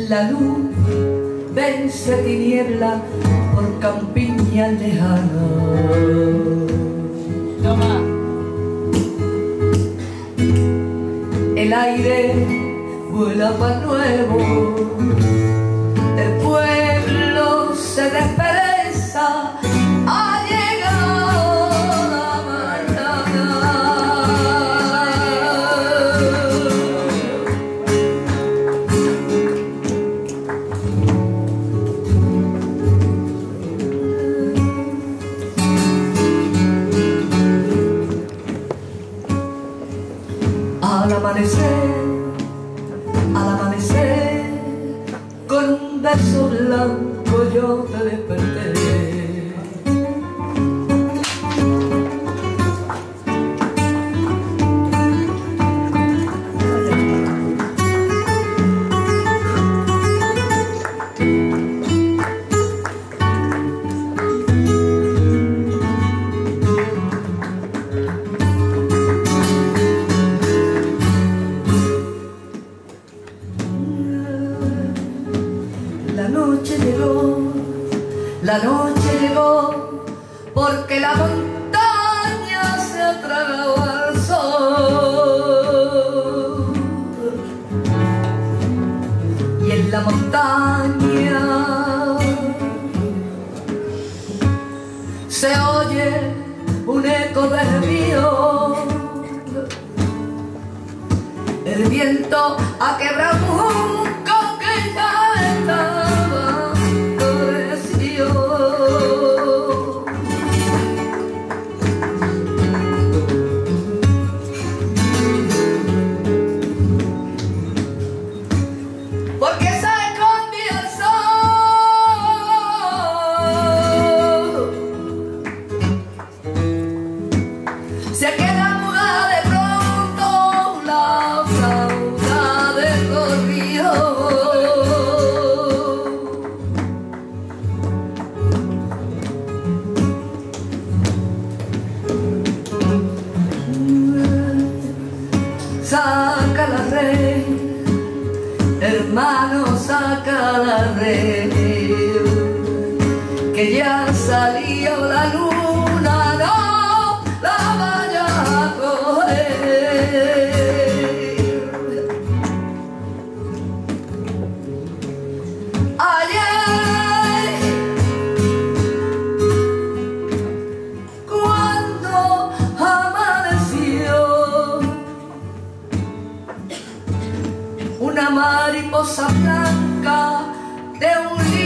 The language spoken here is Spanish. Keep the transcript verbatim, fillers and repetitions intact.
La luz vence tiniebla por campiñas lejanas. Toma. El aire vuela para nuevo, el pueblo se despereza, ha llegado la mañana. Al amanecer, al amanecer, con un beso blanco yo te desperté. La noche llegó, la noche llegó, porque la montaña se ha tragado al sol. Y en la montaña se oye un eco de gemido. El viento ha quebrado un junco que ya estaba florecido. Porque se escondía el sol. Se queda muda de pronto la flauta de corrido. Saca la red, hermano, saca la red, que ya salió la luna, no la vaya a coger. Ayer, cuando amaneció, una mariposa blanca de un